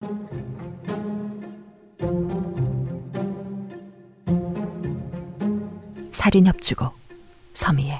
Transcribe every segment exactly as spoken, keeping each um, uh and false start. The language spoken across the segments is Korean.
살인 협주고 서미애.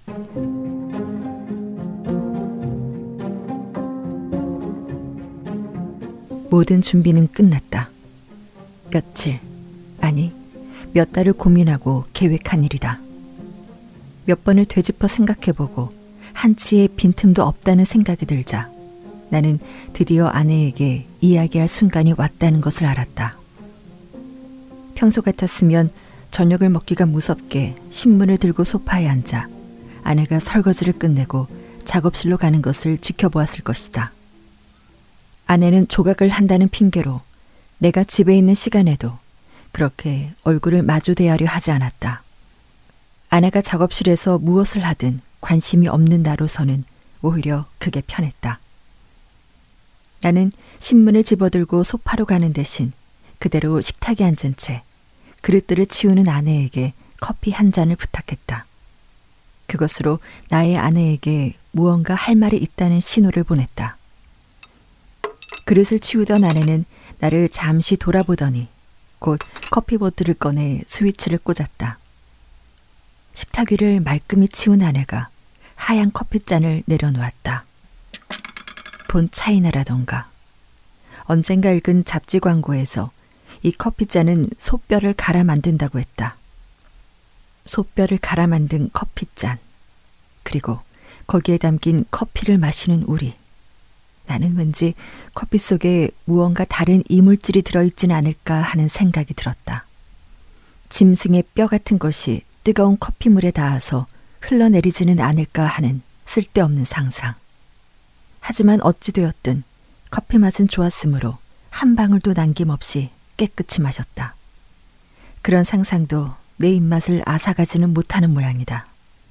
모든 준비는 끝났다. 며칠, 아니 몇 달을 고민하고 계획한 일이다. 몇 번을 되짚어 생각해보고 한치의 빈틈도 없다는 생각이 들자 나는 드디어 아내에게 이야기할 순간이 왔다는 것을 알았다. 평소 같았으면 저녁을 먹기가 무섭게 신문을 들고 소파에 앉아 아내가 설거지를 끝내고 작업실로 가는 것을 지켜보았을 것이다. 아내는 조각을 한다는 핑계로 내가 집에 있는 시간에도 그렇게 얼굴을 마주대하려 하지 않았다. 아내가 작업실에서 무엇을 하든 관심이 없는 나로서는 오히려 그게 편했다. 나는 신문을 집어들고 소파로 가는 대신 그대로 식탁에 앉은 채 그릇들을 치우는 아내에게 커피 한 잔을 부탁했다. 그것으로 나의 아내에게 무언가 할 말이 있다는 신호를 보냈다. 그릇을 치우던 아내는 나를 잠시 돌아보더니 곧 커피 보트를 꺼내 스위치를 꽂았다. 식탁 위를 말끔히 치운 아내가 하얀 커피잔을 내려놓았다. 본 차이나라던가. 언젠가 읽은 잡지 광고에서 이 커피잔은 소뼈를 갈아 만든다고 했다. 소뼈를 갈아 만든 커피잔. 그리고 거기에 담긴 커피를 마시는 우리. 나는 왠지 커피 속에 무언가 다른 이물질이 들어있지는 않을까 하는 생각이 들었다. 짐승의 뼈 같은 것이 뜨거운 커피물에 닿아서 흘러내리지는 않을까 하는 쓸데없는 상상. 하지만 어찌 되었든 커피 맛은 좋았으므로 한 방울도 남김없이 깨끗이 마셨다. 그런 상상도 내 입맛을 앗아가지는 못하는 모양이다.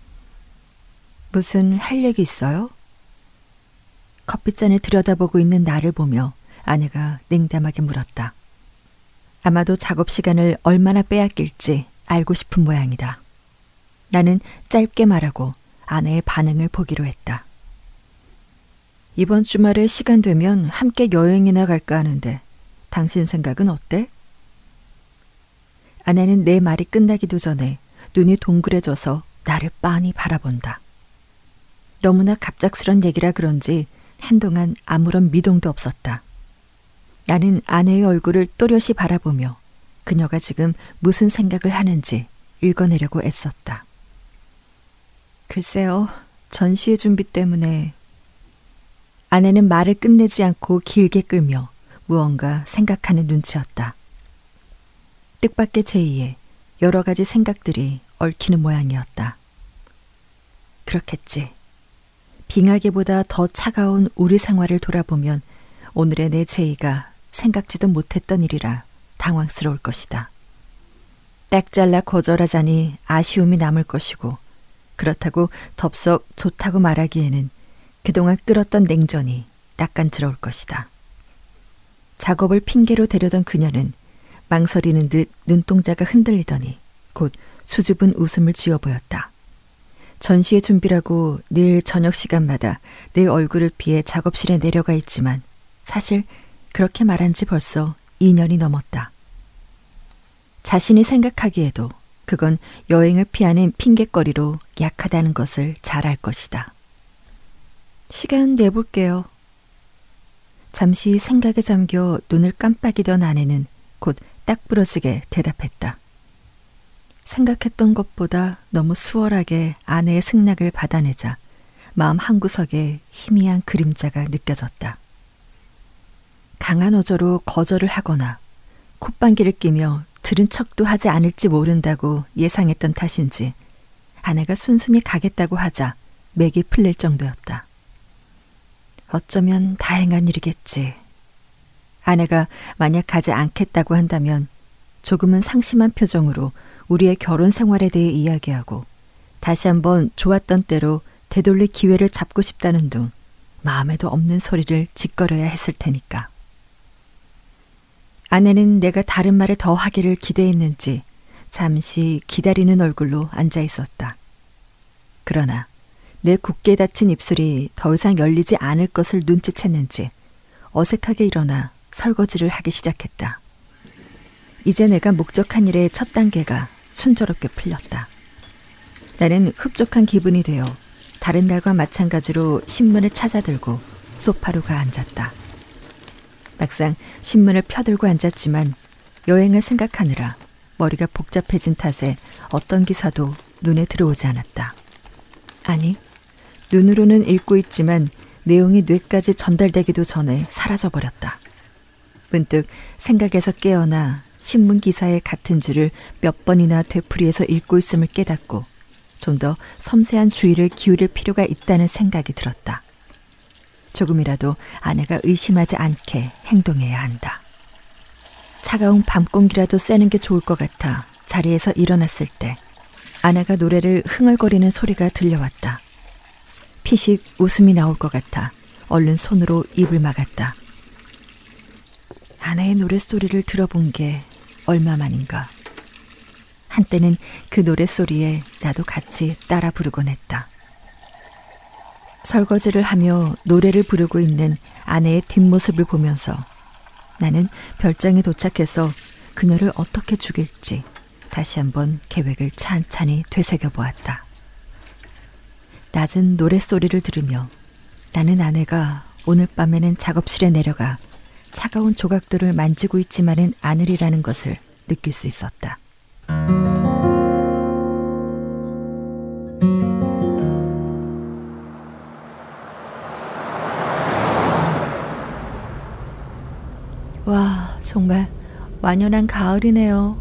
무슨 할 얘기 있어요? 커피잔을 들여다보고 있는 나를 보며 아내가 냉담하게 물었다. 아마도 작업 시간을 얼마나 빼앗길지 알고 싶은 모양이다. 나는 짧게 말하고 아내의 반응을 보기로 했다. 이번 주말에 시간 되면 함께 여행이나 갈까 하는데 당신 생각은 어때? 아내는 내 말이 끝나기도 전에 눈이 동그래져서 나를 빤히 바라본다. 너무나 갑작스런 얘기라 그런지 한동안 아무런 미동도 없었다. 나는 아내의 얼굴을 또렷이 바라보며 그녀가 지금 무슨 생각을 하는지 읽어내려고 애썼다. 글쎄요, 전시회 준비 때문에. 아내는 말을 끝내지 않고 길게 끌며 무언가 생각하는 눈치였다. 뜻밖의 제의에 여러 가지 생각들이 얽히는 모양이었다. 그렇겠지. 빙하기보다 더 차가운 우리 생활을 돌아보면 오늘의 내 제의가 생각지도 못했던 일이라 당황스러울 것이다. 딱 잘라 거절하자니 아쉬움이 남을 것이고 그렇다고 덥석 좋다고 말하기에는 그동안 끓었던 냉전이 낯간지러울 것이다. 작업을 핑계로 데려던 그녀는 망설이는 듯 눈동자가 흔들리더니 곧 수줍은 웃음을 지어 보였다. 전시회 준비라고 늘 저녁 시간마다 내 얼굴을 피해 작업실에 내려가 있지만 사실 그렇게 말한 지 벌써 이 년이 넘었다. 자신이 생각하기에도 그건 여행을 피하는 핑곗거리로 약하다는 것을 잘 알 것이다. 시간 내볼게요. 잠시 생각에 잠겨 눈을 깜빡이던 아내는 곧 딱 부러지게 대답했다. 생각했던 것보다 너무 수월하게 아내의 승낙을 받아내자 마음 한구석에 희미한 그림자가 느껴졌다. 강한 어조로 거절을 하거나 콧방귀를 끼며 들은 척도 하지 않을지 모른다고 예상했던 탓인지 아내가 순순히 가겠다고 하자 맥이 풀릴 정도였다. 어쩌면 다행한 일이겠지. 아내가 만약 가지 않겠다고 한다면 조금은 상심한 표정으로 우리의 결혼 생활에 대해 이야기하고 다시 한번 좋았던 때로 되돌릴 기회를 잡고 싶다는 둥 마음에도 없는 소리를 짓거려야 했을 테니까. 아내는 내가 다른 말을 더 하기를 기대했는지 잠시 기다리는 얼굴로 앉아 있었다. 그러나 내 굳게 닫힌 입술이 더 이상 열리지 않을 것을 눈치챘는지 어색하게 일어나 설거지를 하기 시작했다. 이제 내가 목적한 일의 첫 단계가 순조롭게 풀렸다. 나는 흡족한 기분이 되어 다른 날과 마찬가지로 신문을 찾아들고 소파로 가 앉았다. 막상 신문을 펴들고 앉았지만 여행을 생각하느라 머리가 복잡해진 탓에 어떤 기사도 눈에 들어오지 않았다. 아니, 눈으로는 읽고 있지만 내용이 뇌까지 전달되기도 전에 사라져버렸다. 문득 생각에서 깨어나 신문 기사의 같은 줄을 몇 번이나 되풀이해서 읽고 있음을 깨닫고 좀 더 섬세한 주의를 기울일 필요가 있다는 생각이 들었다. 조금이라도 아내가 의심하지 않게 행동해야 한다. 차가운 밤 공기라도 쐬는 게 좋을 것 같아 자리에서 일어났을 때 아내가 노래를 흥얼거리는 소리가 들려왔다. 피식 웃음이 나올 것 같아 얼른 손으로 입을 막았다. 아내의 노랫소리를 들어본 게 얼마만인가. 한때는 그 노랫소리에 나도 같이 따라 부르곤 했다. 설거지를 하며 노래를 부르고 있는 아내의 뒷모습을 보면서 나는 별장에 도착해서 그녀를 어떻게 죽일지 다시 한번 계획을 찬찬히 되새겨 보았다. 낮은 노랫소리를 들으며 나는 아내가 오늘 밤에는 작업실에 내려가 차가운 조각돌을 만지고 있지만은 않으리라는 것을 느낄 수 있었다. 와, 정말 완연한 가을이네요.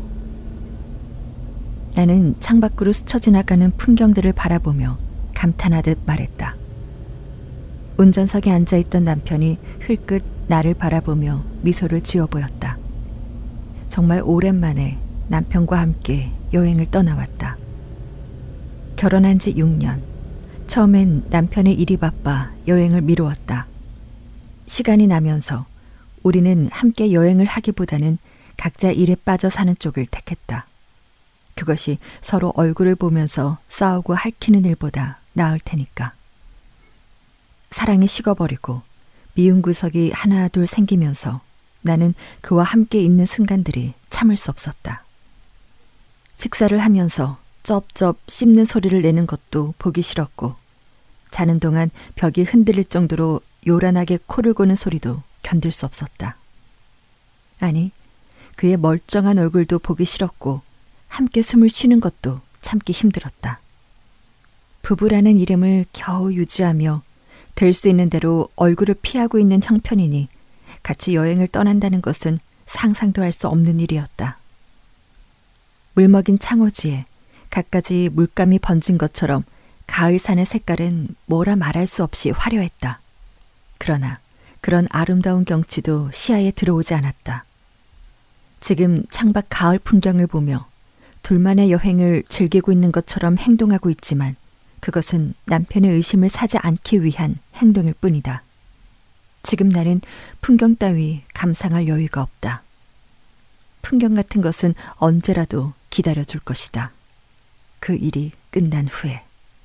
나는 창밖으로 스쳐 지나가는 풍경들을 바라보며 감탄하듯 말했다. 운전석에 앉아있던 남편이 흘끗 나를 바라보며 미소를 지어 보였다. 정말 오랜만에 남편과 함께 여행을 떠나왔다. 결혼한 지 육 년. 처음엔 남편의 일이 바빠 여행을 미루었다. 시간이 나면서 우리는 함께 여행을 하기보다는 각자 일에 빠져 사는 쪽을 택했다. 그것이 서로 얼굴을 보면서 싸우고 핥히는 일보다 나을 테니까. 사랑이 식어버리고 미운 구석이 하나 둘 생기면서 나는 그와 함께 있는 순간들이 참을 수 없었다. 식사를 하면서 쩝쩝 씹는 소리를 내는 것도 보기 싫었고 자는 동안 벽이 흔들릴 정도로 요란하게 코를 고는 소리도 견딜 수 없었다. 아니, 그의 멀쩡한 얼굴도 보기 싫었고 함께 숨을 쉬는 것도 참기 힘들었다. 부부라는 이름을 겨우 유지하며 될 수 있는 대로 얼굴을 피하고 있는 형편이니 같이 여행을 떠난다는 것은 상상도 할 수 없는 일이었다. 물먹인 창호지에 갖가지 물감이 번진 것처럼 가을산의 색깔은 뭐라 말할 수 없이 화려했다. 그러나 그런 아름다운 경치도 시야에 들어오지 않았다. 지금 창밖 가을 풍경을 보며 둘만의 여행을 즐기고 있는 것처럼 행동하고 있지만 그것은 남편의 의심을 사지 않기 위한 행동일 뿐이다. 지금 나는 풍경 따위 감상할 여유가 없다. 풍경 같은 것은 언제라도 기다려줄 것이다. 그 일이 끝난 후에.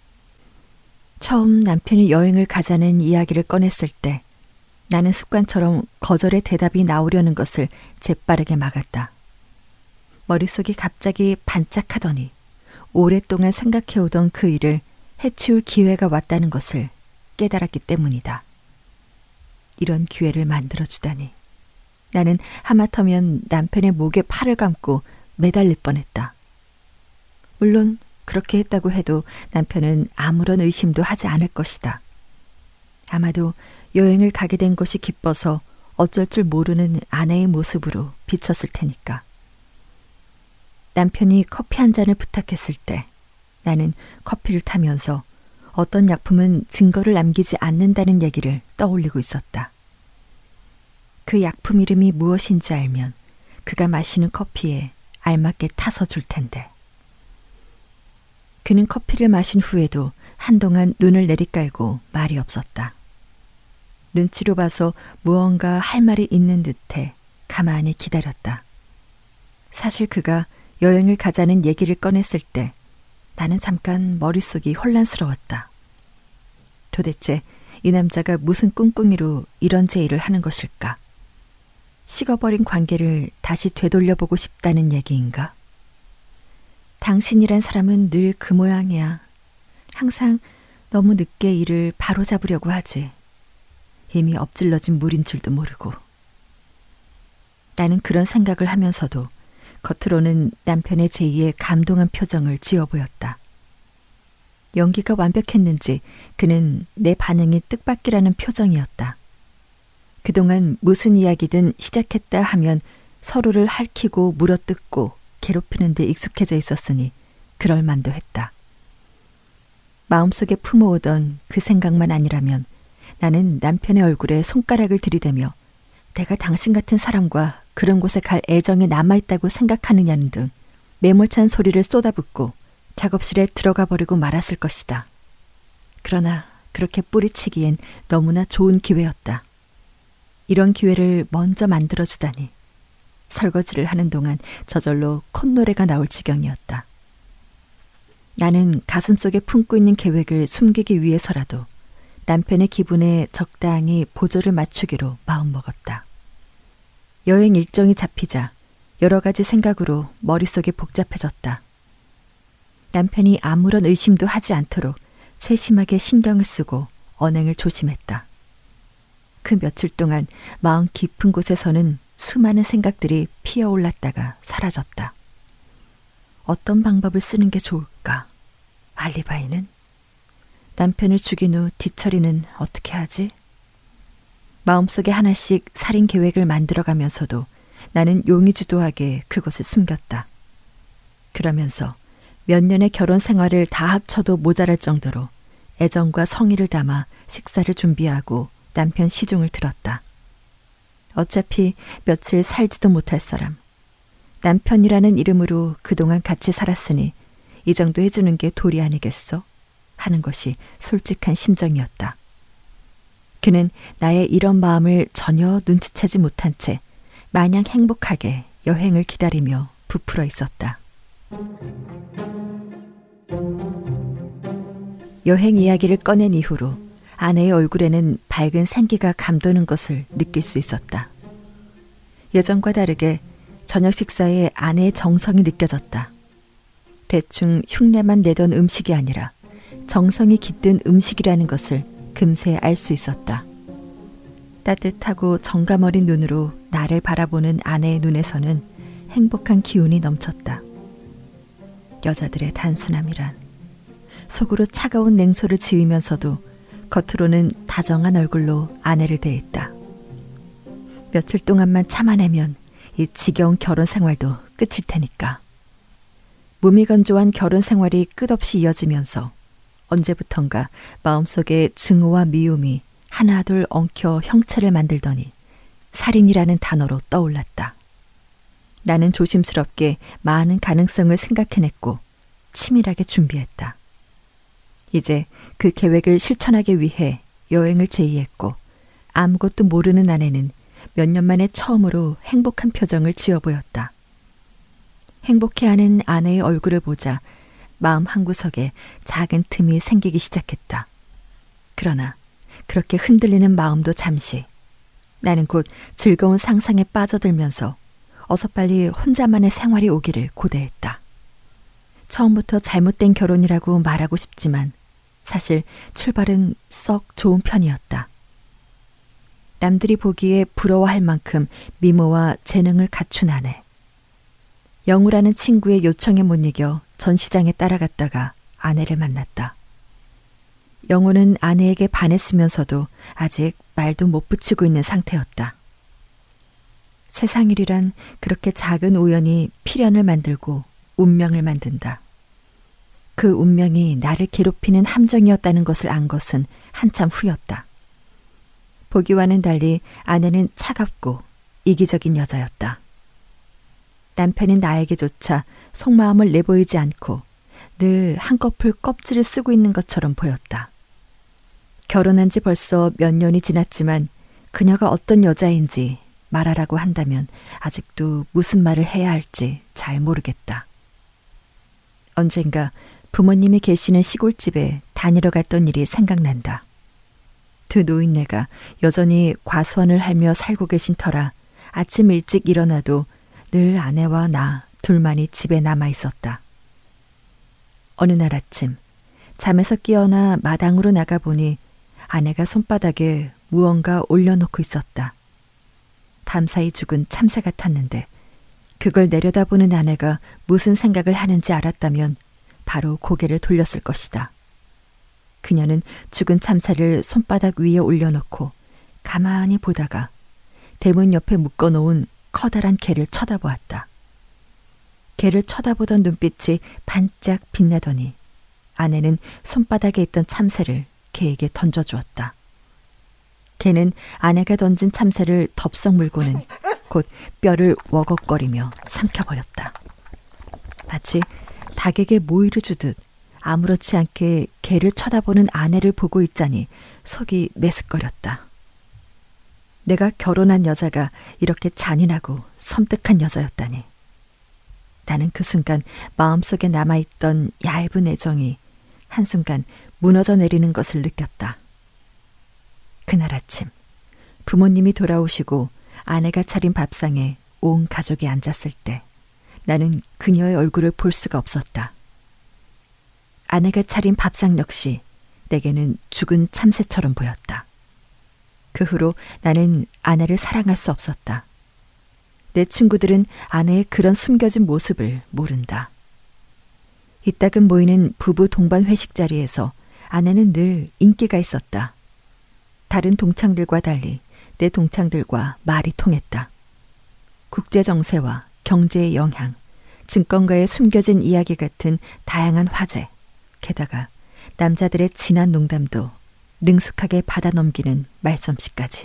처음 남편이 여행을 가자는 이야기를 꺼냈을 때 나는 습관처럼 거절의 대답이 나오려는 것을 재빠르게 막았다. 머릿속이 갑자기 반짝하더니 오랫동안 생각해오던 그 일을 해치울 기회가 왔다는 것을 깨달았기 때문이다. 이런 기회를 만들어주다니. 나는 하마터면 남편의 목에 팔을 감고 매달릴 뻔했다. 물론 그렇게 했다고 해도 남편은 아무런 의심도 하지 않을 것이다. 아마도 여행을 가게 된 것이 기뻐서 어쩔 줄 모르는 아내의 모습으로 비쳤을 테니까. 남편이 커피 한 잔을 부탁했을 때 나는 커피를 타면서 어떤 약품은 증거를 남기지 않는다는 얘기를 떠올리고 있었다. 그 약품 이름이 무엇인지 알면 그가 마시는 커피에 알맞게 타서 줄 텐데. 그는 커피를 마신 후에도 한동안 눈을 내리깔고 말이 없었다. 눈치로 봐서 무언가 할 말이 있는 듯해 가만히 기다렸다. 사실 그가 여행을 가자는 얘기를 꺼냈을 때 나는 잠깐 머릿속이 혼란스러웠다. 도대체 이 남자가 무슨 꿍꿍이로 이런 제의를 하는 것일까? 식어버린 관계를 다시 되돌려보고 싶다는 얘기인가? 당신이란 사람은 늘 그 모양이야. 항상 너무 늦게 일을 바로잡으려고 하지. 이미 엎질러진 물인 줄도 모르고. 나는 그런 생각을 하면서도 겉으로는 남편의 제의에 감동한 표정을 지어 보였다. 연기가 완벽했는지 그는 내 반응이 뜻밖이라는 표정이었다. 그동안 무슨 이야기든 시작했다 하면 서로를 핥히고 물어뜯고 괴롭히는 데 익숙해져 있었으니 그럴 만도 했다. 마음속에 품어오던 그 생각만 아니라면 나는 남편의 얼굴에 손가락을 들이대며 내가 당신 같은 사람과 그런 곳에 갈 애정이 남아있다고 생각하느냐는 등 매몰찬 소리를 쏟아붓고 작업실에 들어가 버리고 말았을 것이다. 그러나 그렇게 뿌리치기엔 너무나 좋은 기회였다. 이런 기회를 먼저 만들어주다니. 설거지를 하는 동안 저절로 콧노래가 나올 지경이었다. 나는 가슴속에 품고 있는 계획을 숨기기 위해서라도 남편의 기분에 적당히 보조를 맞추기로 마음먹었다. 여행 일정이 잡히자 여러 가지 생각으로 머릿속이 복잡해졌다. 남편이 아무런 의심도 하지 않도록 세심하게 신경을 쓰고 언행을 조심했다. 그 며칠 동안 마음 깊은 곳에서는 수많은 생각들이 피어올랐다가 사라졌다. 어떤 방법을 쓰는 게 좋을까? 알리바이는? 남편을 죽인 후 뒤처리는 어떻게 하지? 마음속에 하나씩 살인 계획을 만들어가면서도 나는 용의주도하게 그것을 숨겼다. 그러면서 몇 년의 결혼 생활을 다 합쳐도 모자랄 정도로 애정과 성의를 담아 식사를 준비하고 남편 시중을 들었다. 어차피 며칠 살지도 못할 사람. 남편이라는 이름으로 그동안 같이 살았으니 이 정도 해주는 게 도리 아니겠어? 하는 것이 솔직한 심정이었다. 그는 나의 이런 마음을 전혀 눈치채지 못한 채 마냥 행복하게 여행을 기다리며 부풀어 있었다. 여행 이야기를 꺼낸 이후로 아내의 얼굴에는 밝은 생기가 감도는 것을 느낄 수 있었다. 예전과 다르게 저녁 식사에 아내의 정성이 느껴졌다. 대충 흉내만 내던 음식이 아니라 정성이 깃든 음식이라는 것을 금세 알 수 있었다. 따뜻하고 정감 어린 눈으로 나를 바라보는 아내의 눈에서는 행복한 기운이 넘쳤다. 여자들의 단순함이란. 속으로 차가운 냉소를 지으면서도 겉으로는 다정한 얼굴로 아내를 대했다. 며칠 동안만 참아내면 이 지겨운 결혼 생활도 끝일 테니까. 무미건조한 결혼 생활이 끝없이 이어지면서 언제부턴가 마음속에 증오와 미움이 하나둘 엉켜 형체를 만들더니 살인이라는 단어로 떠올랐다. 나는 조심스럽게 많은 가능성을 생각해냈고 치밀하게 준비했다. 이제 그 계획을 실천하기 위해 여행을 제의했고 아무것도 모르는 아내는 몇 년 만에 처음으로 행복한 표정을 지어 보였다. 행복해하는 아내의 얼굴을 보자 마음 한구석에 작은 틈이 생기기 시작했다. 그러나 그렇게 흔들리는 마음도 잠시. 나는 곧 즐거운 상상에 빠져들면서 어서 빨리 혼자만의 생활이 오기를 고대했다. 처음부터 잘못된 결혼이라고 말하고 싶지만 사실 출발은 썩 좋은 편이었다. 남들이 보기에 부러워할 만큼 미모와 재능을 갖춘 아내. 영우라는 친구의 요청에 못 이겨 전시장에 따라갔다가 아내를 만났다. 영우는 아내에게 반했으면서도 아직 말도 못 붙이고 있는 상태였다. 세상 일이란 그렇게 작은 우연이 필연을 만들고 운명을 만든다. 그 운명이 나를 괴롭히는 함정이었다는 것을 안 것은 한참 후였다. 보기와는 달리 아내는 차갑고 이기적인 여자였다. 남편인 나에게조차 속마음을 내보이지 않고 늘 한꺼풀 껍질을 쓰고 있는 것처럼 보였다. 결혼한 지 벌써 몇 년이 지났지만 그녀가 어떤 여자인지 말하라고 한다면 아직도 무슨 말을 해야 할지 잘 모르겠다. 언젠가 부모님이 계시는 시골집에 다니러 갔던 일이 생각난다. 두 노인네가 여전히 과수원을 하며 살고 계신 터라 아침 일찍 일어나도 늘 아내와 나 둘만이 집에 남아 있었다. 어느 날 아침 잠에서 깨어나 마당으로 나가보니 아내가 손바닥에 무언가 올려놓고 있었다. 밤사이 죽은 참새 같았는데 그걸 내려다보는 아내가 무슨 생각을 하는지 알았다면 바로 고개를 돌렸을 것이다. 그녀는 죽은 참새를 손바닥 위에 올려놓고 가만히 보다가 대문 옆에 묶어놓은 커다란 개를 쳐다보았다. 개를 쳐다보던 눈빛이 반짝 빛나더니 아내는 손바닥에 있던 참새를 개에게 던져주었다. 개는 아내가 던진 참새를 덥석 물고는 곧 뼈를 워걱거리며 삼켜버렸다. 마치 닭에게 모이를 주듯 아무렇지 않게 개를 쳐다보는 아내를 보고 있자니 속이 메스꺼렸다. 내가 결혼한 여자가 이렇게 잔인하고 섬뜩한 여자였다니. 나는 그 순간 마음속에 남아있던 얇은 애정이 한순간 무너져 내리는 것을 느꼈다. 그날 아침 부모님이 돌아오시고 아내가 차린 밥상에 온 가족이 앉았을 때 나는 그녀의 얼굴을 볼 수가 없었다. 아내가 차린 밥상 역시 내게는 죽은 참새처럼 보였다. 그 후로 나는 아내를 사랑할 수 없었다. 내 친구들은 아내의 그런 숨겨진 모습을 모른다. 이따금 모이는 부부 동반 회식 자리에서 아내는 늘 인기가 있었다. 다른 동창들과 달리 내 동창들과 말이 통했다. 국제 정세와 경제의 영향, 증권가의 숨겨진 이야기 같은 다양한 화제, 게다가 남자들의 진한 농담도 능숙하게 받아넘기는 말솜씨까지.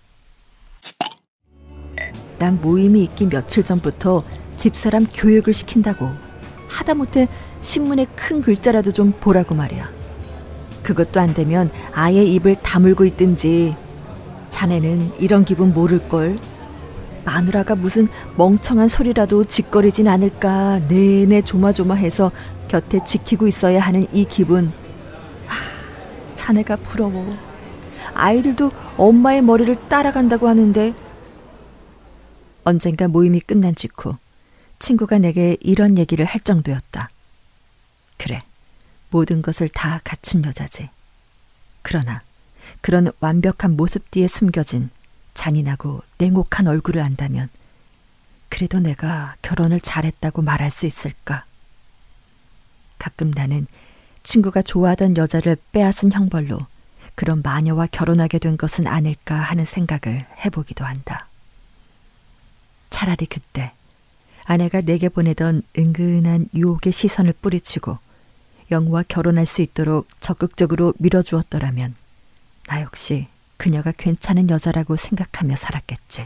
난 모임이 있기 며칠 전부터 집사람 교육을 시킨다고, 하다못해 신문에 큰 글자라도 좀 보라고 말이야. 그것도 안 되면 아예 입을 다물고 있든지. 자네는 이런 기분 모를걸. 마누라가 무슨 멍청한 소리라도 짓거리진 않을까 내내 조마조마해서 곁에 지키고 있어야 하는 이 기분. 하, 자네가 부러워. 아이들도 엄마의 머리를 따라간다고 하는데. 언젠가 모임이 끝난 직후 친구가 내게 이런 얘기를 할 정도였다. 그래, 모든 것을 다 갖춘 여자지. 그러나 그런 완벽한 모습 뒤에 숨겨진 잔인하고 냉혹한 얼굴을 안다면 그래도 내가 결혼을 잘했다고 말할 수 있을까? 가끔 나는 친구가 좋아하던 여자를 빼앗은 형벌로 그런 마녀와 결혼하게 된 것은 아닐까 하는 생각을 해보기도 한다. 차라리 그때 아내가 내게 보내던 은근한 유혹의 시선을 뿌리치고 영우와 결혼할 수 있도록 적극적으로 밀어주었더라면 나 역시 그녀가 괜찮은 여자라고 생각하며 살았겠지.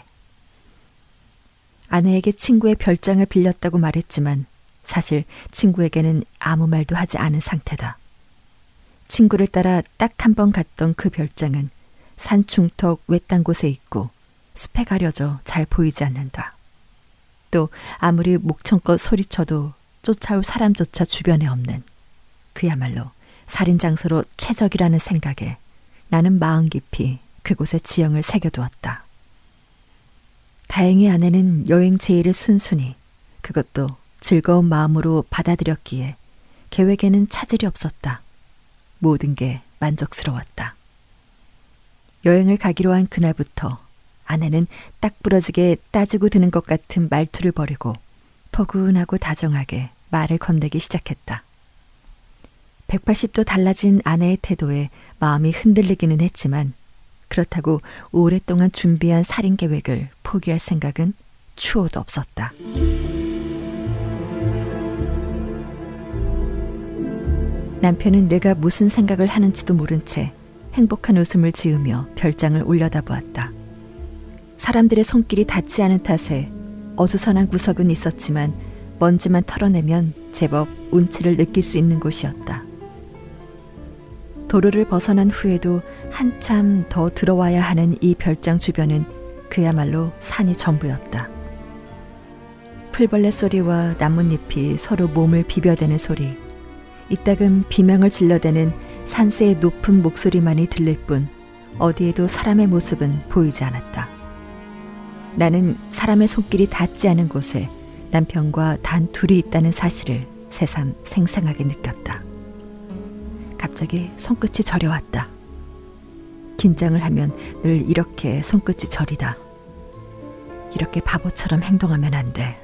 아내에게 친구의 별장을 빌렸다고 말했지만 사실 친구에게는 아무 말도 하지 않은 상태다. 친구를 따라 딱 한 번 갔던 그 별장은 산 중턱 외딴 곳에 있고 숲에 가려져 잘 보이지 않는다. 또 아무리 목청껏 소리쳐도 쫓아올 사람조차 주변에 없는, 그야말로 살인장소로 최적이라는 생각에 나는 마음 깊이 그곳에 지형을 새겨두었다. 다행히 아내는 여행 제의를 순순히, 그것도 즐거운 마음으로 받아들였기에 계획에는 차질이 없었다. 모든 게 만족스러웠다. 여행을 가기로 한 그날부터 아내는 딱 부러지게 따지고 드는 것 같은 말투를 버리고 포근하고 다정하게 말을 건네기 시작했다. 백팔십 도 달라진 아내의 태도에 마음이 흔들리기는 했지만 그렇다고 오랫동안 준비한 살인 계획을 포기할 생각은 추호도 없었다. 남편은 내가 무슨 생각을 하는지도 모른 채 행복한 웃음을 지으며 별장을 올려다보았다. 사람들의 손길이 닿지 않은 탓에 어수선한 구석은 있었지만 먼지만 털어내면 제법 운치를 느낄 수 있는 곳이었다. 도로를 벗어난 후에도 한참 더 들어와야 하는 이 별장 주변은 그야말로 산이 전부였다. 풀벌레 소리와 나뭇잎이 서로 몸을 비벼대는 소리, 이따금 비명을 질러대는 산새의 높은 목소리만이 들릴 뿐 어디에도 사람의 모습은 보이지 않았다. 나는 사람의 손길이 닿지 않은 곳에 남편과 단 둘이 있다는 사실을 새삼 생생하게 느꼈다. 갑자기 손끝이 저려왔다. 긴장을 하면 늘 이렇게 손끝이 저리다. 이렇게 바보처럼 행동하면 안 돼.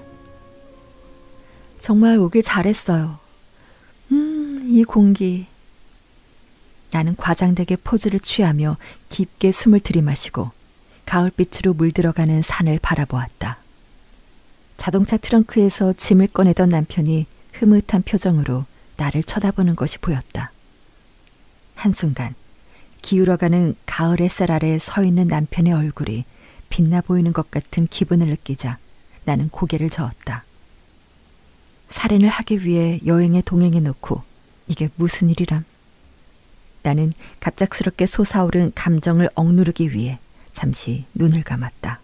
정말 오길 잘했어요. 음, 이 공기. 나는 과장되게 포즈를 취하며 깊게 숨을 들이마시고 가을빛으로 물들어가는 산을 바라보았다. 자동차 트렁크에서 짐을 꺼내던 남편이 흐뭇한 표정으로 나를 쳐다보는 것이 보였다. 한순간 기울어가는 가을 햇살 아래 서 있는 남편의 얼굴이 빛나 보이는 것 같은 기분을 느끼자 나는 고개를 저었다. 살인을 하기 위해 여행에 동행해 놓고 이게 무슨 일이람? 나는 갑작스럽게 솟아오른 감정을 억누르기 위해 잠시 눈을 감았다.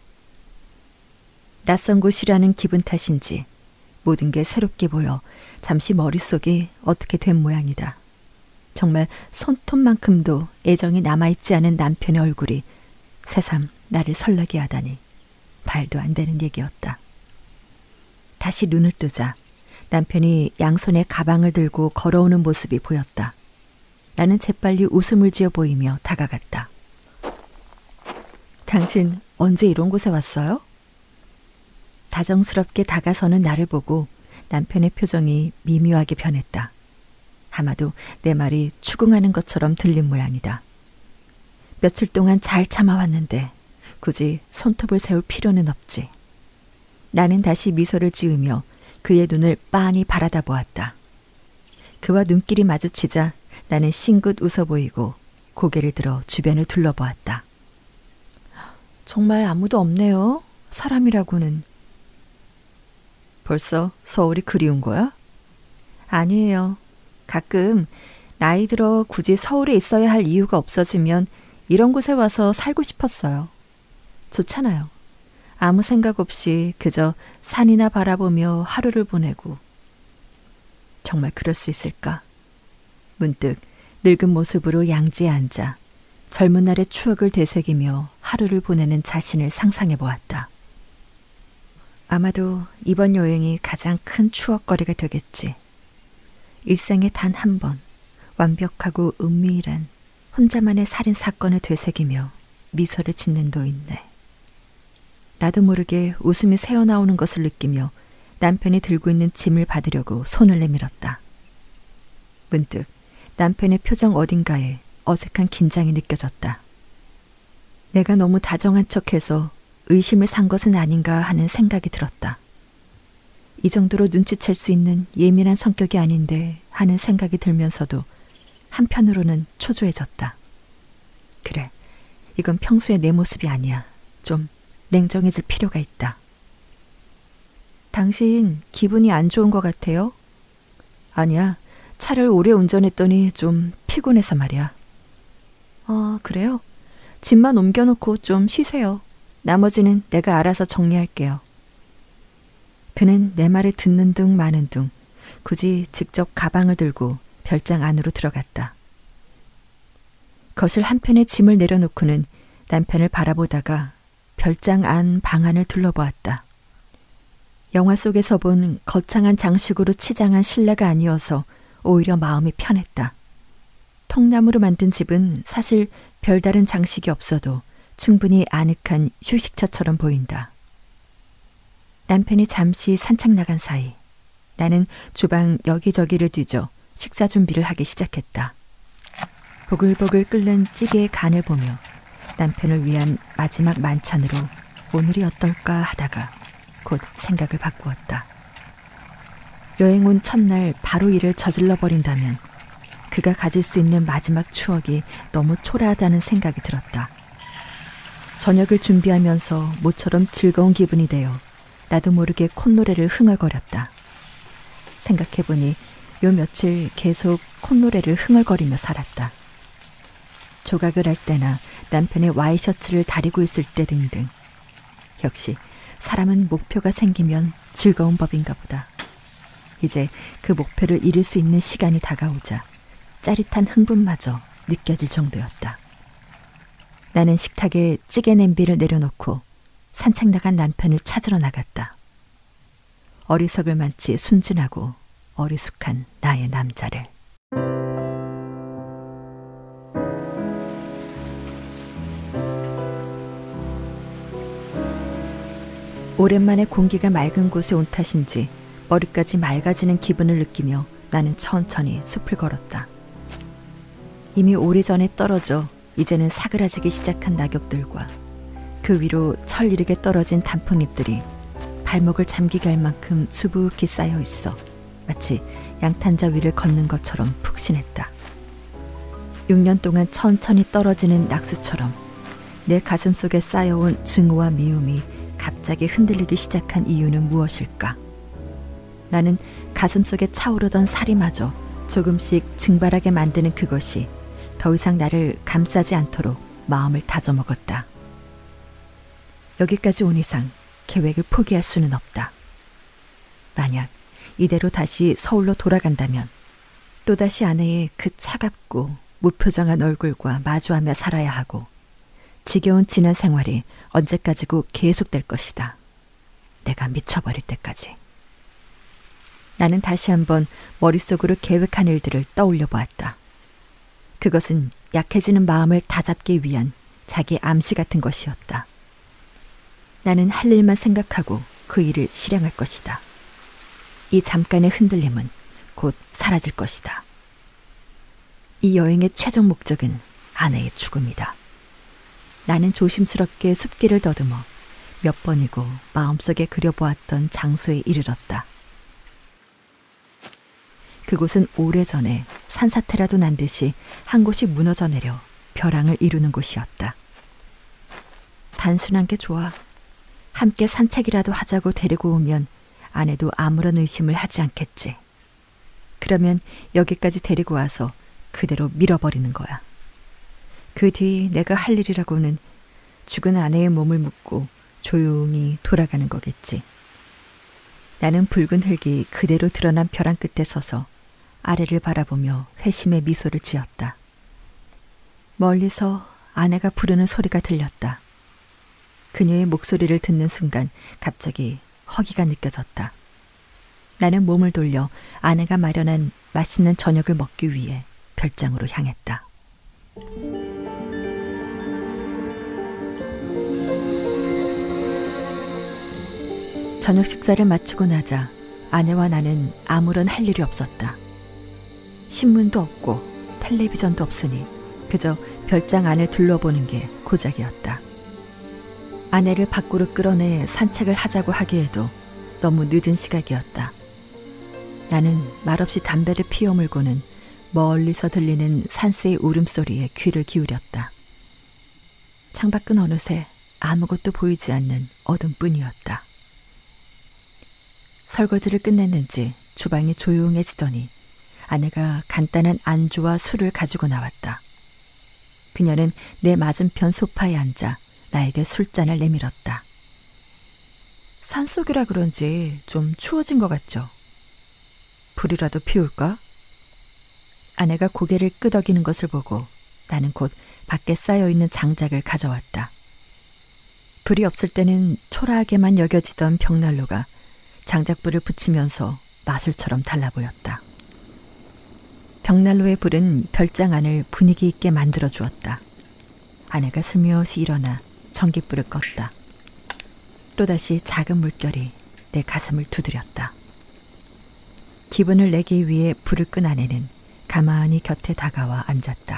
낯선 곳이라는 기분 탓인지 모든 게 새롭게 보여 잠시 머릿속이 어떻게 된 모양이다. 정말 손톱만큼도 애정이 남아있지 않은 남편의 얼굴이 새삼 나를 설레게 하다니 말도 안 되는 얘기였다. 다시 눈을 뜨자 남편이 양손에 가방을 들고 걸어오는 모습이 보였다. 나는 재빨리 웃음을 지어 보이며 다가갔다. 당신 언제 이런 곳에 왔어요? 다정스럽게 다가서는 나를 보고 남편의 표정이 미묘하게 변했다. 아마도 내 말이 추궁하는 것처럼 들린 모양이다. 며칠 동안 잘 참아왔는데 굳이 손톱을 세울 필요는 없지. 나는 다시 미소를 지으며 그의 눈을 빤히 바라다 보았다. 그와 눈길이 마주치자 나는 싱긋 웃어 보이고 고개를 들어 주변을 둘러보았다. 정말 아무도 없네요. 사람이라고는. 벌써 서울이 그리운 거야? 아니에요. 가끔 나이 들어 굳이 서울에 있어야 할 이유가 없어지면 이런 곳에 와서 살고 싶었어요. 좋잖아요. 아무 생각 없이 그저 산이나 바라보며 하루를 보내고. 정말 그럴 수 있을까? 문득 늙은 모습으로 양지에 앉아 젊은 날의 추억을 되새기며 하루를 보내는 자신을 상상해 보았다. 아마도 이번 여행이 가장 큰 추억거리가 되겠지. 일생에 단 한 번 완벽하고 은밀한 혼자만의 살인 사건을 되새기며 미소를 짓는 노인네. 나도 모르게 웃음이 새어나오는 것을 느끼며 남편이 들고 있는 짐을 받으려고 손을 내밀었다. 문득 남편의 표정 어딘가에 어색한 긴장이 느껴졌다. 내가 너무 다정한 척해서 의심을 산 것은 아닌가 하는 생각이 들었다. 이 정도로 눈치챌 수 있는 예민한 성격이 아닌데 하는 생각이 들면서도 한편으로는 초조해졌다. 그래, 이건 평소의 내 모습이 아니야. 좀 냉정해질 필요가 있다. 당신 기분이 안 좋은 것 같아요? 아니야, 차를 오래 운전했더니 좀 피곤해서 말이야. 아, 그래요? 짐만 옮겨놓고 좀 쉬세요. 나머지는 내가 알아서 정리할게요. 그는 내 말을 듣는 둥 마는 둥 굳이 직접 가방을 들고 별장 안으로 들어갔다. 거실 한편에 짐을 내려놓고는 남편을 바라보다가 별장 안 방안을 둘러보았다. 영화 속에서 본 거창한 장식으로 치장한 실내가 아니어서 오히려 마음이 편했다. 통나무로 만든 집은 사실 별다른 장식이 없어도 충분히 아늑한 휴식처처럼 보인다. 남편이 잠시 산책 나간 사이 나는 주방 여기저기를 뒤져 식사 준비를 하기 시작했다. 보글보글 끓는 찌개의 간을 보며 남편을 위한 마지막 만찬으로 오늘이 어떨까 하다가 곧 생각을 바꾸었다. 여행 온 첫날 바로 일을 저질러 버린다면 그가 가질 수 있는 마지막 추억이 너무 초라하다는 생각이 들었다. 저녁을 준비하면서 모처럼 즐거운 기분이 되어 나도 모르게 콧노래를 흥얼거렸다. 생각해보니 요 며칠 계속 콧노래를 흥얼거리며 살았다. 조각을 할 때나 남편의 와이셔츠를 다리고 있을 때 등등. 역시 사람은 목표가 생기면 즐거운 법인가 보다. 이제 그 목표를 이룰 수 있는 시간이 다가오자 짜릿한 흥분마저 느껴질 정도였다. 나는 식탁에 찌개 냄비를 내려놓고 산책 나간 남편을 찾으러 나갔다. 어리석을 만치 순진하고 어리숙한 나의 남자를. 오랜만에 공기가 맑은 곳에 온 탓인지 머리까지 맑아지는 기분을 느끼며 나는 천천히 숲을 걸었다. 이미 오래전에 떨어져 이제는 사그라지기 시작한 낙엽들과 그 위로 철이르게 떨어진 단풍잎들이 발목을 잠기게 할 만큼 수북히 쌓여 있어 마치 양탄자 위를 걷는 것처럼 푹신했다. 육 년 동안 천천히 떨어지는 낙수처럼 내 가슴 속에 쌓여온 증오와 미움이 갑자기 흔들리기 시작한 이유는 무엇일까? 나는 가슴속에 차오르던 살이마저 조금씩 증발하게 만드는 그것이 더 이상 나를 감싸지 않도록 마음을 다져먹었다. 여기까지 온 이상 계획을 포기할 수는 없다. 만약 이대로 다시 서울로 돌아간다면 또다시 아내의 그 차갑고 무표정한 얼굴과 마주하며 살아야 하고 지겨운 지난 생활이 언제까지고 계속될 것이다. 내가 미쳐버릴 때까지. 나는 다시 한번 머릿속으로 계획한 일들을 떠올려 보았다. 그것은 약해지는 마음을 다잡기 위한 자기 암시 같은 것이었다. 나는 할 일만 생각하고 그 일을 실행할 것이다. 이 잠깐의 흔들림은 곧 사라질 것이다. 이 여행의 최종 목적은 아내의 죽음이다. 나는 조심스럽게 숲길을 더듬어 몇 번이고 마음속에 그려보았던 장소에 이르렀다. 그곳은 오래전에 산사태라도 난 듯이 한 곳이 무너져 내려 벼랑을 이루는 곳이었다. 단순한 게 좋아. 함께 산책이라도 하자고 데리고 오면 아내도 아무런 의심을 하지 않겠지. 그러면 여기까지 데리고 와서 그대로 밀어버리는 거야. 그 뒤 내가 할 일이라고는 죽은 아내의 몸을 묻고 조용히 돌아가는 거겠지. 나는 붉은 흙이 그대로 드러난 벼랑 끝에 서서 아래를 바라보며 회심의 미소를 지었다. 멀리서 아내가 부르는 소리가 들렸다. 그녀의 목소리를 듣는 순간 갑자기 허기가 느껴졌다. 나는 몸을 돌려 아내가 마련한 맛있는 저녁을 먹기 위해 별장으로 향했다. 저녁 식사를 마치고 나자 아내와 나는 아무런 할 일이 없었다. 신문도 없고 텔레비전도 없으니 그저 별장 안을 둘러보는 게 고작이었다. 아내를 밖으로 끌어내 산책을 하자고 하기에도 너무 늦은 시각이었다. 나는 말없이 담배를 피워물고는 멀리서 들리는 산새의 울음소리에 귀를 기울였다. 창밖은 어느새 아무것도 보이지 않는 어둠뿐이었다. 설거지를 끝냈는지 주방이 조용해지더니 아내가 간단한 안주와 술을 가지고 나왔다. 그녀는 내 맞은편 소파에 앉아 나에게 술잔을 내밀었다. 산속이라 그런지 좀 추워진 것 같죠? 불이라도 피울까? 아내가 고개를 끄덕이는 것을 보고 나는 곧 밖에 쌓여있는 장작을 가져왔다. 불이 없을 때는 초라하게만 여겨지던 벽난로가 장작불을 붙이면서 마술처럼 달라 보였다. 벽난로의 불은 별장 안을 분위기 있게 만들어 주었다. 아내가 슬며시 일어나 전깃불을 껐다. 또다시 작은 물결이 내 가슴을 두드렸다. 기분을 내기 위해 불을 끈 아내는 가만히 곁에 다가와 앉았다.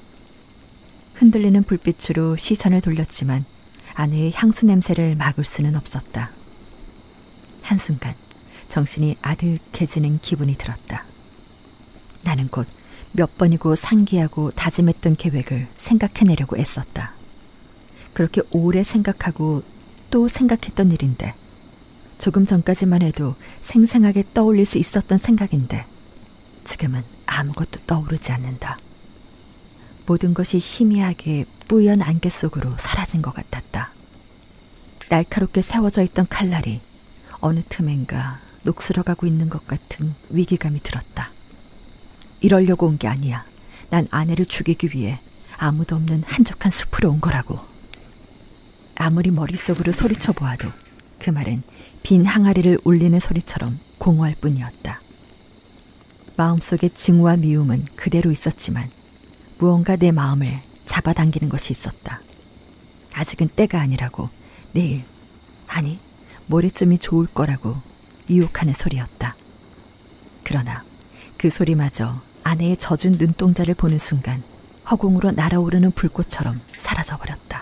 흔들리는 불빛으로 시선을 돌렸지만 아내의 향수 냄새를 막을 수는 없었다. 한순간 정신이 아득해지는 기분이 들었다. 나는 곧 몇 번이고 상기하고 다짐했던 계획을 생각해내려고 애썼다. 그렇게 오래 생각하고 또 생각했던 일인데 조금 전까지만 해도 생생하게 떠올릴 수 있었던 생각인데 지금은 아무것도 떠오르지 않는다. 모든 것이 희미하게 뿌연 안개 속으로 사라진 것 같았다. 날카롭게 세워져 있던 칼날이 어느 틈엔가 녹슬어가고 있는 것 같은 위기감이 들었다. 이러려고 온 게 아니야. 난 아내를 죽이기 위해 아무도 없는 한적한 숲으로 온 거라고. 아무리 머릿속으로 소리쳐 보아도 그 말은 빈 항아리를 울리는 소리처럼 공허할 뿐이었다. 마음속의 증오와 미움은 그대로 있었지만 무언가 내 마음을 잡아당기는 것이 있었다. 아직은 때가 아니라고, 내일, 아니 모레쯤이 좋을 거라고 유혹하는 소리였다. 그러나 그 소리마저 아내의 젖은 눈동자를 보는 순간 허공으로 날아오르는 불꽃처럼 사라져버렸다.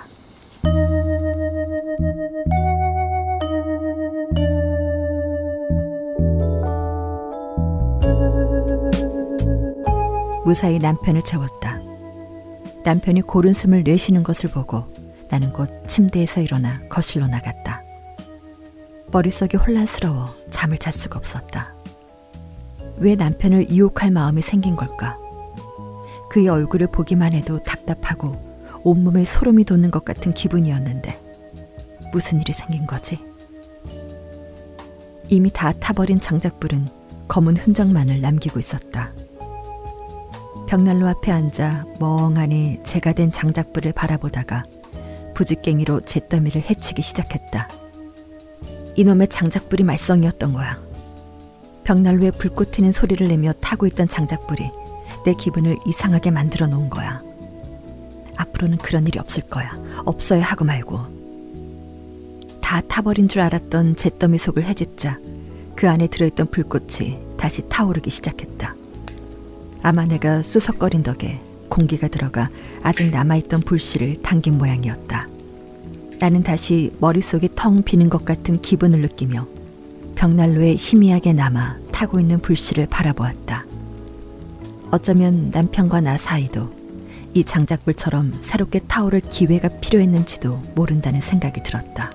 무사히 남편을 채웠다. 남편이 고른 숨을 내쉬는 것을 보고 나는 곧 침대에서 일어나 거실로 나갔다. 머릿속이 혼란스러워 잠을 잘 수가 없었다. 왜 남편을 유혹할 마음이 생긴 걸까? 그의 얼굴을 보기만 해도 답답하고 온몸에 소름이 돋는 것 같은 기분이었는데 무슨 일이 생긴 거지? 이미 다 타버린 장작불은 검은 흔적만을 남기고 있었다. 벽난로 앞에 앉아 멍하니 재가 된 장작불을 바라보다가 부직갱이로 잿더미를 해치기 시작했다. 이놈의 장작불이 말썽이었던 거야. 벽난로에 불꽃 튀는 소리를 내며 타고 있던 장작불이 내 기분을 이상하게 만들어 놓은 거야. 앞으로는 그런 일이 없을 거야. 없어야 하고 말고. 다 타버린 줄 알았던 잿더미 속을 헤집자 그 안에 들어있던 불꽃이 다시 타오르기 시작했다. 아마 내가 수석거린 덕에 공기가 들어가 아직 남아있던 불씨를 당긴 모양이었다. 나는 다시 머릿속이 텅 비는 것 같은 기분을 느끼며 벽난로에 희미하게 남아 타고 있는 불씨를 바라보았다. 어쩌면 남편과 나 사이도 이 장작불처럼 새롭게 타오를 기회가 필요했는지도 모른다는 생각이 들었다.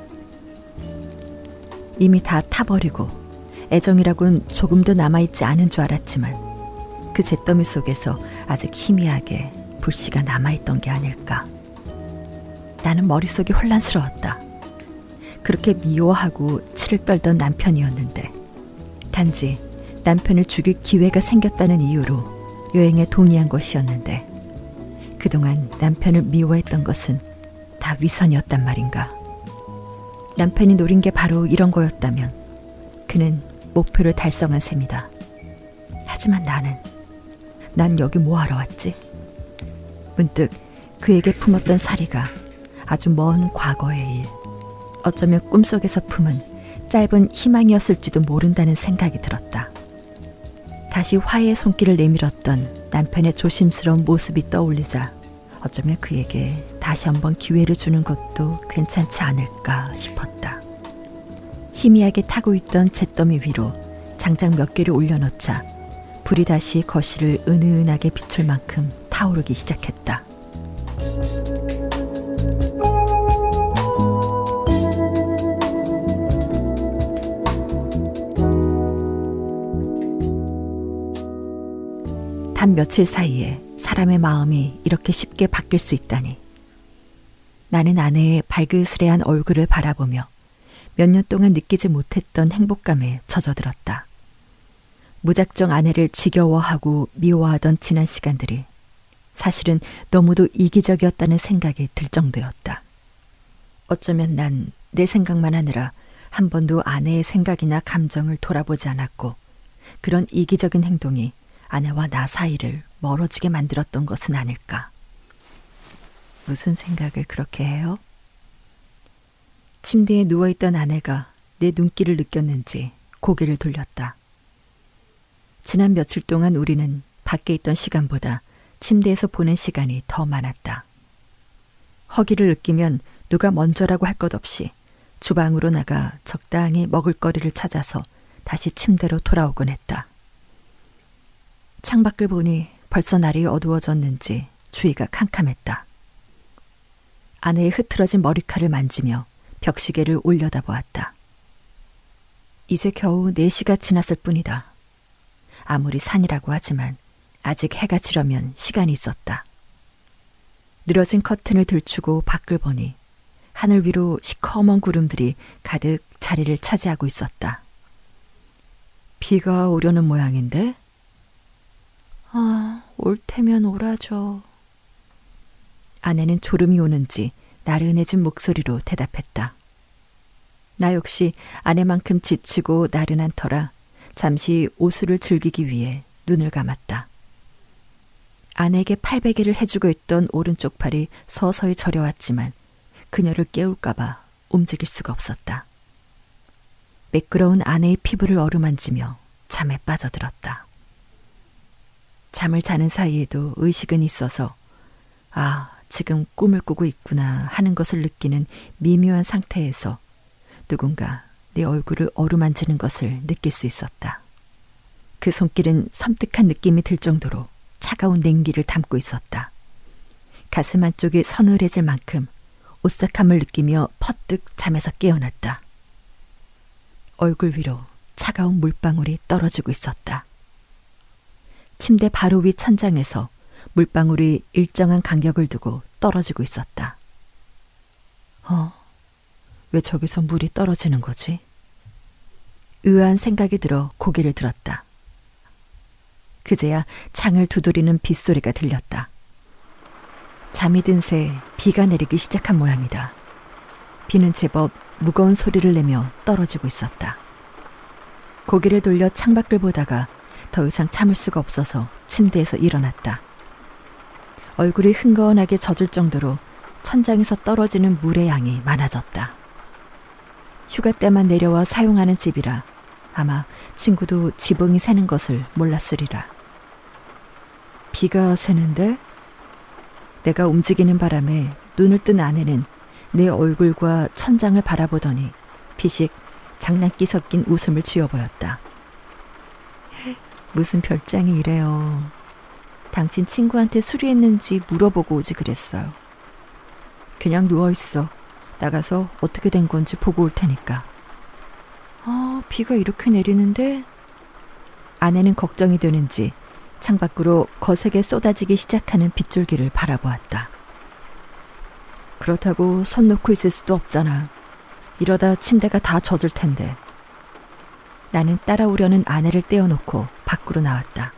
이미 다 타버리고 애정이라곤 조금도 남아있지 않은 줄 알았지만 그 잿더미 속에서 아직 희미하게 불씨가 남아있던 게 아닐까. 나는 머릿속이 혼란스러웠다. 그렇게 미워하고 치를 떨던 남편이었는데 단지 남편을 죽일 기회가 생겼다는 이유로 여행에 동의한 것이었는데 그동안 남편을 미워했던 것은 다 위선이었단 말인가. 남편이 노린 게 바로 이런 거였다면 그는 목표를 달성한 셈이다. 하지만 나는 난 여기 뭐하러 왔지? 문득 그에게 품었던 사리가 아주 먼 과거의 일, 어쩌면 꿈속에서 품은 짧은 희망이었을지도 모른다는 생각이 들었다. 다시 화해의 손길을 내밀었던 남편의 조심스러운 모습이 떠올리자 어쩌면 그에게 다시 한번 기회를 주는 것도 괜찮지 않을까 싶었다. 희미하게 타고 있던 잿더미 위로 장작 몇 개를 올려놓자 불이 다시 거실을 은은하게 비출 만큼 타오르기 시작했다. 단 며칠 사이에 사람의 마음이 이렇게 쉽게 바뀔 수 있다니. 나는 아내의 발그스레한 얼굴을 바라보며 몇 년 동안 느끼지 못했던 행복감에 젖어들었다. 무작정 아내를 지겨워하고 미워하던 지난 시간들이 사실은 너무도 이기적이었다는 생각이 들 정도였다. 어쩌면 난 내 생각만 하느라 한 번도 아내의 생각이나 감정을 돌아보지 않았고 그런 이기적인 행동이 아내와 나 사이를 멀어지게 만들었던 것은 아닐까. 무슨 생각을 그렇게 해요? 침대에 누워있던 아내가 내 눈길을 느꼈는지 고개를 돌렸다. 지난 며칠 동안 우리는 밖에 있던 시간보다 침대에서 보낸 시간이 더 많았다. 허기를 느끼면 누가 먼저라고 할 것 없이 주방으로 나가 적당히 먹을거리를 찾아서 다시 침대로 돌아오곤 했다. 창밖을 보니 벌써 날이 어두워졌는지 주위가 캄캄했다. 아내의 흐트러진 머리칼을 만지며 벽시계를 올려다보았다. 이제 겨우 네 시가 지났을 뿐이다. 아무리 산이라고 하지만 아직 해가 지려면 시간이 있었다. 늘어진 커튼을 들추고 밖을 보니 하늘 위로 시커먼 구름들이 가득 자리를 차지하고 있었다. 비가 오려는 모양인데? 아, 올 테면 오라죠. 아내는 졸음이 오는지 나른해진 목소리로 대답했다. 나 역시 아내만큼 지치고 나른한 터라 잠시 오수를 즐기기 위해 눈을 감았다. 아내에게 팔베개를 해주고 있던 오른쪽 팔이 서서히 저려왔지만 그녀를 깨울까봐 움직일 수가 없었다. 매끄러운 아내의 피부를 어루만지며 잠에 빠져들었다. 잠을 자는 사이에도 의식은 있어서 아, 지금 꿈을 꾸고 있구나 하는 것을 느끼는 미묘한 상태에서 누군가 내 얼굴을 어루만지는 것을 느낄 수 있었다. 그 손길은 섬뜩한 느낌이 들 정도로 차가운 냉기를 담고 있었다. 가슴 한쪽이 서늘해질 만큼 오싹함을 느끼며 퍼뜩 잠에서 깨어났다. 얼굴 위로 차가운 물방울이 떨어지고 있었다. 침대 바로 위 천장에서 물방울이 일정한 간격을 두고 떨어지고 있었다. 어, 왜 저기서 물이 떨어지는 거지? 의아한 생각이 들어 고개를 들었다. 그제야 창을 두드리는 빗소리가 들렸다. 잠이 든 새 비가 내리기 시작한 모양이다. 비는 제법 무거운 소리를 내며 떨어지고 있었다. 고개를 돌려 창밖을 보다가 더 이상 참을 수가 없어서 침대에서 일어났다. 얼굴이 흥건하게 젖을 정도로 천장에서 떨어지는 물의 양이 많아졌다. 휴가 때만 내려와 사용하는 집이라 아마 친구도 지붕이 새는 것을 몰랐으리라. 비가 새는데? 내가 움직이는 바람에 눈을 뜬 아내는 내 얼굴과 천장을 바라보더니 피식 장난기 섞인 웃음을 지어 보였다. 무슨 별장이 이래요. 당신 친구한테 수리했는지 물어보고 오지 그랬어요. 그냥 누워있어. 나가서 어떻게 된 건지 보고 올 테니까. 아, 비가 이렇게 내리는데? 아내는 걱정이 되는지 창밖으로 거세게 쏟아지기 시작하는 빗줄기를 바라보았다. 그렇다고 손 놓고 있을 수도 없잖아. 이러다 침대가 다 젖을 텐데. 나는 따라오려는 아내를 떼어놓고 밖으로 나왔다.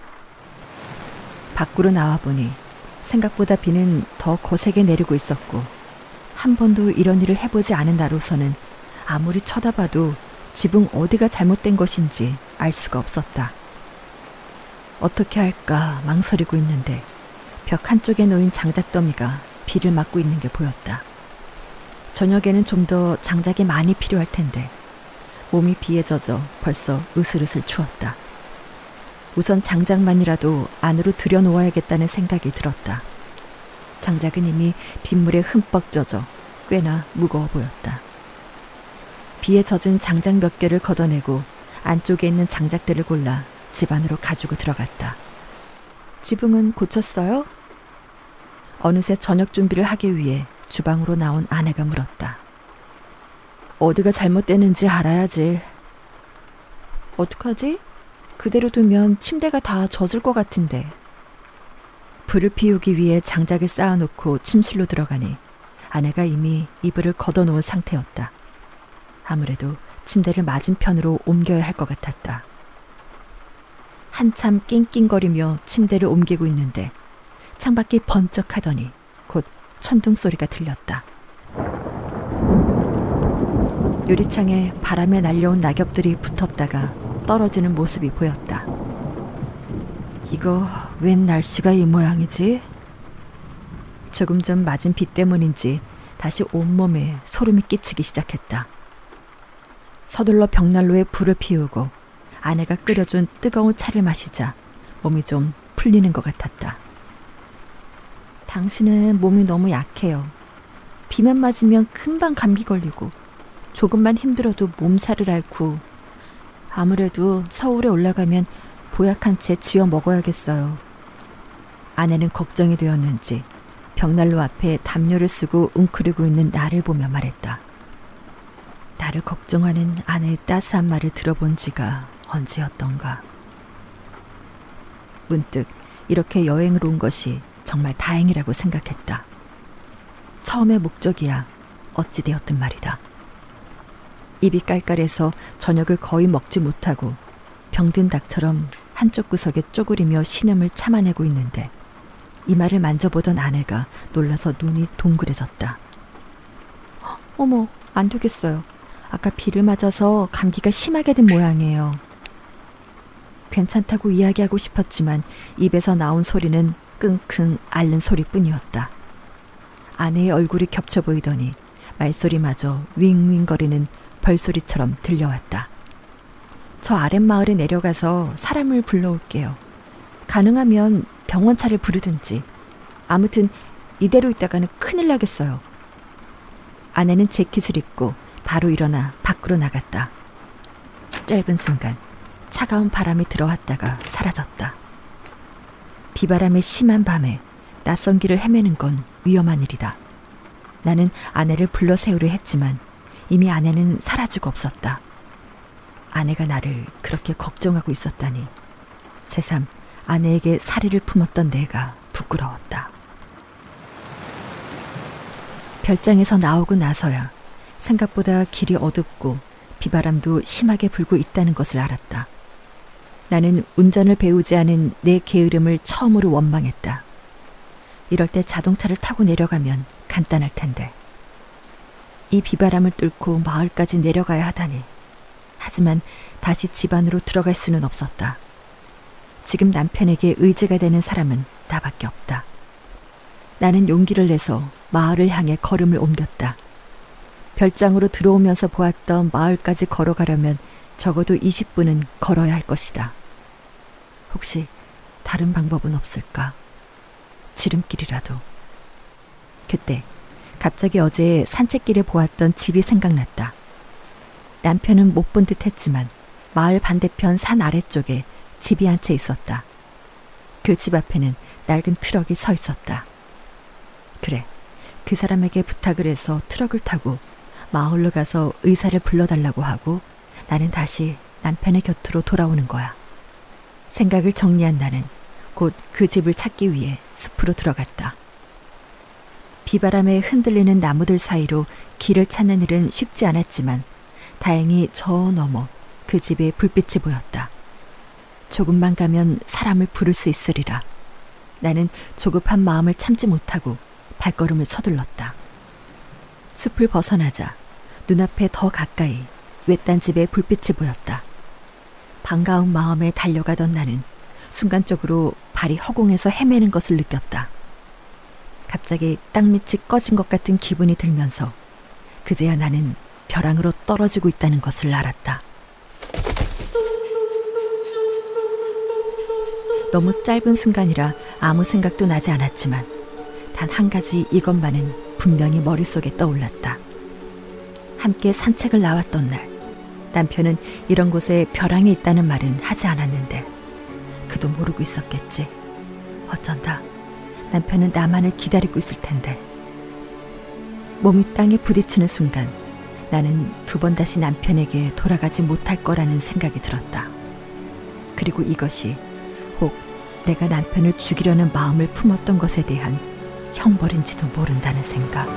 밖으로 나와보니 생각보다 비는 더 거세게 내리고 있었고 한 번도 이런 일을 해보지 않은 나로서는 아무리 쳐다봐도 지붕 어디가 잘못된 것인지 알 수가 없었다. 어떻게 할까 망설이고 있는데 벽 한쪽에 놓인 장작더미가 비를 막고 있는 게 보였다. 저녁에는 좀 더 장작이 많이 필요할 텐데 몸이 비에 젖어 벌써 으슬으슬 추웠다. 우선 장작만이라도 안으로 들여놓아야겠다는 생각이 들었다. 장작은 이미 빗물에 흠뻑 젖어 꽤나 무거워 보였다. 비에 젖은 장작 몇 개를 걷어내고 안쪽에 있는 장작들을 골라 집 안으로 가지고 들어갔다. 지붕은 고쳤어요? 어느새 저녁 준비를 하기 위해 주방으로 나온 아내가 물었다. 어디가 잘못되는지 알아야지. 어떡하지? 그대로 두면 침대가 다 젖을 것 같은데. 불을 피우기 위해 장작을 쌓아놓고 침실로 들어가니 아내가 이미 이불을 걷어놓은 상태였다. 아무래도 침대를 맞은편으로 옮겨야 할 것 같았다. 한참 낑낑거리며 침대를 옮기고 있는데 창밖이 번쩍하더니 곧 천둥 소리가 들렸다. 유리창에 바람에 날려온 낙엽들이 붙었다가 떨어지는 모습이 보였다. 이거 웬 날씨가 이 모양이지? 조금 전 맞은 비 때문인지 다시 온몸에 소름이 끼치기 시작했다. 서둘러 벽난로에 불을 피우고 아내가 끓여준 뜨거운 차를 마시자 몸이 좀 풀리는 것 같았다. 당신은 몸이 너무 약해요. 비만 맞으면 금방 감기 걸리고 조금만 힘들어도 몸살을 앓고 아무래도 서울에 올라가면 보약 한 채 지어 먹어야겠어요. 아내는 걱정이 되었는지 벽난로 앞에 담요를 쓰고 웅크리고 있는 나를 보며 말했다. 나를 걱정하는 아내의 따스한 말을 들어본 지가 언제였던가. 문득 이렇게 여행을 온 것이 정말 다행이라고 생각했다. 처음의 목적이야 어찌 되었든 말이다. 입이 깔깔해서 저녁을 거의 먹지 못하고 병든 닭처럼 한쪽 구석에 쪼그리며 신음을 참아내고 있는데 이마를 만져보던 아내가 놀라서 눈이 동그래졌다. 어머, 안 되겠어요. 아까 비를 맞아서 감기가 심하게 든 모양이에요. 괜찮다고 이야기하고 싶었지만 입에서 나온 소리는 끙끙 앓는 소리뿐이었다. 아내의 얼굴이 겹쳐 보이더니 말소리마저 윙윙거리는 벌소리처럼 들려왔다. 저 아랫마을에 내려가서 사람을 불러올게요. 가능하면 병원차를 부르든지. 아무튼 이대로 있다가는 큰일 나겠어요. 아내는 재킷을 입고 바로 일어나 밖으로 나갔다. 짧은 순간 차가운 바람이 들어왔다가 사라졌다. 비바람의 심한 밤에 낯선 길을 헤매는 건 위험한 일이다. 나는 아내를 불러 세우려 했지만 이미 아내는 사라지고 없었다. 아내가 나를 그렇게 걱정하고 있었다니 새삼 아내에게 사리를 품었던 내가 부끄러웠다. 별장에서 나오고 나서야 생각보다 길이 어둡고 비바람도 심하게 불고 있다는 것을 알았다. 나는 운전을 배우지 않은 내 게으름을 처음으로 원망했다. 이럴 때 자동차를 타고 내려가면 간단할 텐데. 이 비바람을 뚫고 마을까지 내려가야 하다니. 하지만 다시 집 안으로 들어갈 수는 없었다. 지금 남편에게 의지가 되는 사람은 나밖에 없다. 나는 용기를 내서 마을을 향해 걸음을 옮겼다. 별장으로 들어오면서 보았던 마을까지 걸어가려면 적어도 이십 분은 걸어야 할 것이다. 혹시 다른 방법은 없을까? 지름길이라도. 그때 갑자기 어제 산책길에 보았던 집이 생각났다. 남편은 못 본 듯 했지만 마을 반대편 산 아래쪽에 집이 한 채 있었다. 그 집 앞에는 낡은 트럭이 서 있었다. 그래, 그 사람에게 부탁을 해서 트럭을 타고 마을로 가서 의사를 불러달라고 하고 나는 다시 남편의 곁으로 돌아오는 거야. 생각을 정리한 나는 곧 그 집을 찾기 위해 숲으로 들어갔다. 비바람에 흔들리는 나무들 사이로 길을 찾는 일은 쉽지 않았지만 다행히 저 너머 그 집에 불빛이 보였다. 조금만 가면 사람을 부를 수 있으리라. 나는 조급한 마음을 참지 못하고 발걸음을 서둘렀다. 숲을 벗어나자 눈앞에 더 가까이 외딴 집에 불빛이 보였다. 반가운 마음에 달려가던 나는 순간적으로 발이 허공에서 헤매는 것을 느꼈다. 갑자기 땅밑이 꺼진 것 같은 기분이 들면서 그제야 나는 벼랑으로 떨어지고 있다는 것을 알았다. 너무 짧은 순간이라 아무 생각도 나지 않았지만 단 한 가지 이것만은 분명히 머릿속에 떠올랐다. 함께 산책을 나왔던 날 남편은 이런 곳에 벼랑이 있다는 말은 하지 않았는데 그도 모르고 있었겠지. 어쩐다 남편은 나만을 기다리고 있을 텐데. 몸이 땅에 부딪히는 순간 나는 두 번 다시 남편에게 돌아가지 못할 거라는 생각이 들었다. 그리고 이것이 혹 내가 남편을 죽이려는 마음을 품었던 것에 대한 형벌인지도 모른다는 생각.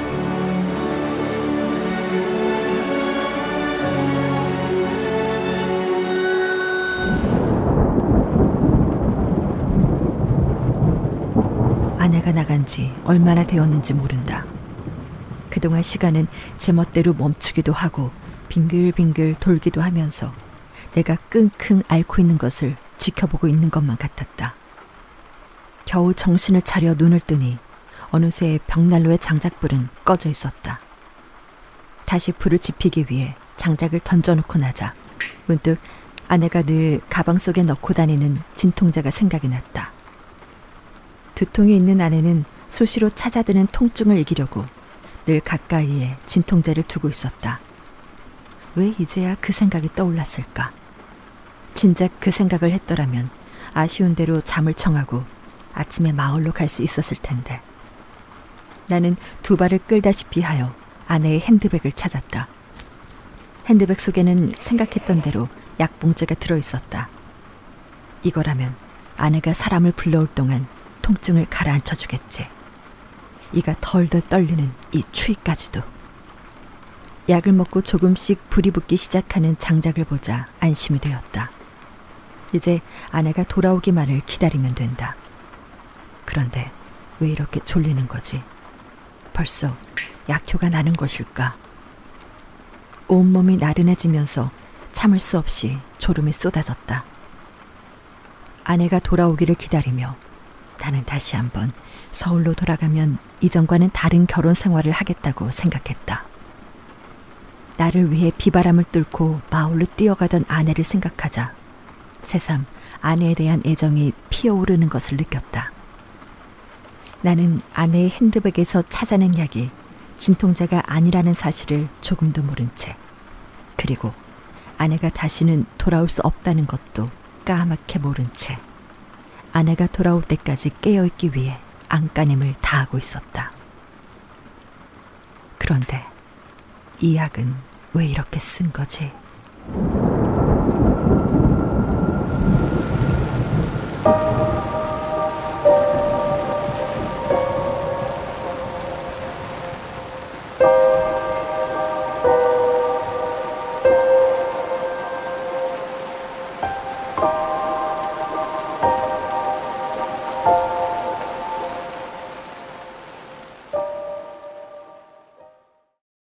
아내가 나간 지 얼마나 되었는지 모른다. 그동안 시간은 제멋대로 멈추기도 하고 빙글빙글 돌기도 하면서 내가 끙끙 앓고 있는 것을 지켜보고 있는 것만 같았다. 겨우 정신을 차려 눈을 뜨니 어느새 벽난로의 장작불은 꺼져 있었다. 다시 불을 지피기 위해 장작을 던져놓고 나자 문득 아내가 늘 가방 속에 넣고 다니는 진통제가 생각이 났다. 두통이 있는 아내는 수시로 찾아드는 통증을 이기려고 늘 가까이에 진통제를 두고 있었다. 왜 이제야 그 생각이 떠올랐을까? 진작 그 생각을 했더라면 아쉬운 대로 잠을 청하고 아침에 마을로 갈 수 있었을 텐데. 나는 두 발을 끌다시피 하여 아내의 핸드백을 찾았다. 핸드백 속에는 생각했던 대로 약봉지가 들어있었다. 이거라면 아내가 사람을 불러올 동안 통증을 가라앉혀 주겠지. 이가 덜덜 떨리는 이 추위까지도. 약을 먹고 조금씩 불이 붙기 시작하는 장작을 보자 안심이 되었다. 이제 아내가 돌아오기만을 기다리면 된다. 그런데 왜 이렇게 졸리는 거지? 벌써 약효가 나는 것일까? 온몸이 나른해지면서 참을 수 없이 졸음이 쏟아졌다. 아내가 돌아오기를 기다리며 나는 다시 한번 서울로 돌아가면 이전과는 다른 결혼 생활을 하겠다고 생각했다. 나를 위해 비바람을 뚫고 마을로 뛰어가던 아내를 생각하자 새삼 아내에 대한 애정이 피어오르는 것을 느꼈다. 나는 아내의 핸드백에서 찾아낸 약이 진통제가 아니라는 사실을 조금도 모른 채, 그리고 아내가 다시는 돌아올 수 없다는 것도 까맣게 모른 채 아내가 돌아올 때까지 깨어있기 위해 안간힘을 다하고 있었다. 그런데 이 약은 왜 이렇게 쓴 거지?